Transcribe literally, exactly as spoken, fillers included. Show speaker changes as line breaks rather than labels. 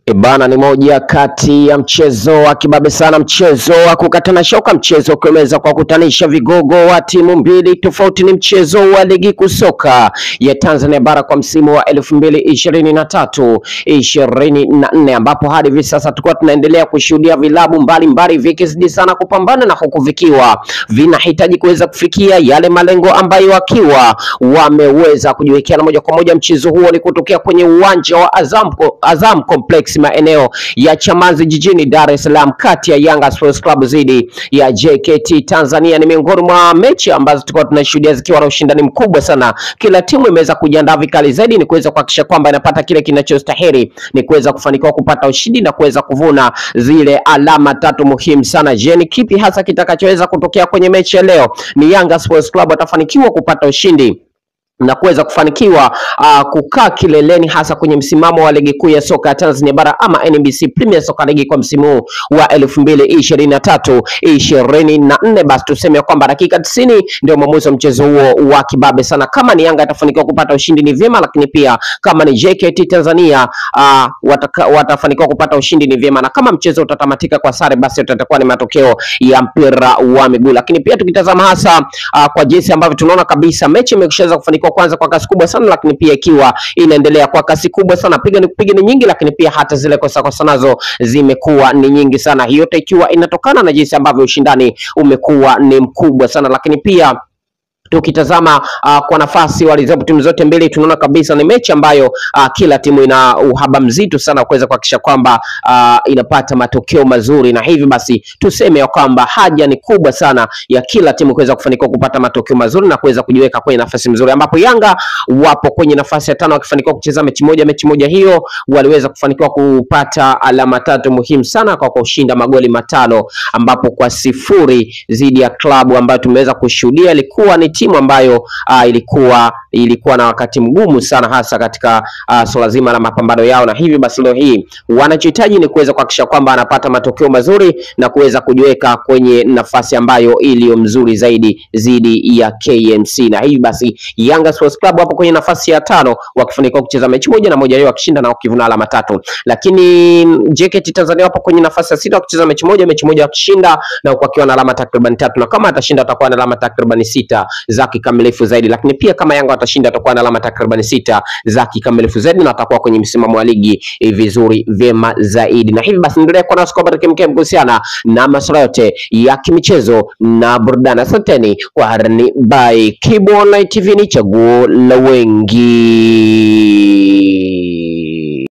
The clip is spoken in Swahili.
Ibana ni moja kati ya mchezo wa kibabe sana, mchezo wa kukatana shoka, mchezo kumeza kwa kutanisha vigogo wa timu mbili tofauti. Ni mchezo wa ligi kusoka ya Tanzania bara kwa msimu wa elfu mbili ishirini na tatu ishirini na nne, ambapo hadi hivi sasa tulikuwa tunaendelea kushuhudia vilabu mbalimbali vikizidi sana kupambana na huku vikiwa vinahitaji kuweza kufikia yale malengo ambayo wakiwa wameweza kujiwekea. Na moja kwa moja mchezo huo ni kutokea kwenye uwanja wa Azam, Azam Complex maeneo ya Chamazi jijini Dar es Salaam, kati ya Yanga Sports Club dhidi ya J K T Tanzania. Ni miongoni mwa mechi ambazo tulikuwa tunashuhudia zikiwa na ushindani mkubwa sana. Kila timu imeweza kujiandaa vikali zaidi ni kuweza kuhakikisha kwamba inapata kile kinachostahili, ni kuweza kufanikiwa kupata ushindi na kuweza kuvuna zile alama tatu muhimu sana. Je, ni kipi hasa kitakachoweza kutokea kwenye mechi ya leo? Ni Yanga Sports Club atafanikiwa kupata ushindi na kuweza kufanikiwa uh, kukaa kileleni hasa kwenye msimamo wa ligi kuu ya soka ya Tanzania bara ama N B C Premier Soccer League kwa msimu wa elfu mbili ishirini na tatu ishirini na nne? Basi tuseme kwamba dakika tisini ndio mwamuzi wa mchezo huo wa kibabe sana. Kama ni Yanga atafanikiwa kupata ushindi ni vyema, lakini pia kama ni J K T Tanzania uh, wataka, watafanikiwa kupata ushindi ni vyema, na kama mchezo utatamatika kwa sare basi utakuwa ni matokeo ya mpira wa miguu. Lakini pia tukitazama hasa uh, kwa jinsi ambavyo tunaona kabisa mechi imeshaweza kufanikiwa kwanza kwa kasi kubwa sana, lakini pia ikiwa inaendelea kwa kasi kubwa sana, piga ni kupiga ni nyingi, lakini pia hata zile kosa kosa nazo zimekuwa ni nyingi sana. Hiyo ikiwa inatokana na jinsi ambavyo ushindani umekuwa ni mkubwa sana. Lakini pia tukitazama uh, kwa nafasi walizopo timu zote mbili, tunaona kabisa ni mechi ambayo uh, kila timu ina uhaba mzito sana kuweza kuhakikisha kwamba uh, inapata matokeo mazuri, na hivi basi tuseme ya kwamba haja ni kubwa sana ya kila timu kuweza kufanikiwa kupata matokeo mazuri na kuweza kujiweka kwenye nafasi nzuri, ambapo Yanga wapo kwenye nafasi ya tano wakifanikiwa kucheza mechi moja. Mechi moja hiyo waliweza kufanikiwa kupata alama tatu muhimu sana kwa kushinda magoli matano, ambapo kwa sifuri dhidi ya klabu ambayo tumeweza kushuhudia ilikuwa ni timu ambayo uh, ilikuwa ilikuwa na wakati mgumu sana hasa katika uh, swala zima la mapambano yao. Na hivi basi leo hii wanachohitaji ni kuweza kuhakikisha kwamba anapata matokeo mazuri na kuweza kujiweka kwenye nafasi ambayo iliyo mzuri zaidi dhidi ya K M C. Na hivi basi Yanga Sports Club hapo kwenye nafasi ya tano wakifanikiwa kucheza mechi moja na moja leo wakishinda na wakivuna alama tatu, lakini J K T Tanzania hapo kwenye nafasi ya sita wakicheza mechi moja mechi moja wakishinda na wakiwa na alama takriban tatu, na kama atashinda atakuwa na alama takriban sita za kikamilifu zaidi. Lakini pia kama Yanga watashinda atakuwa na alama takriban sita za kikamilifu zaidi na atakuwa kwenye msimamo wa ligi e, vizuri vyema zaidi. Na hivi basi endelea kwa nasi kwa habari kemkem kuhusiana na masuala yote ya kimichezo na burudani. Asanteni kwa harani by Kibo Online T V, ni chaguo la wengi.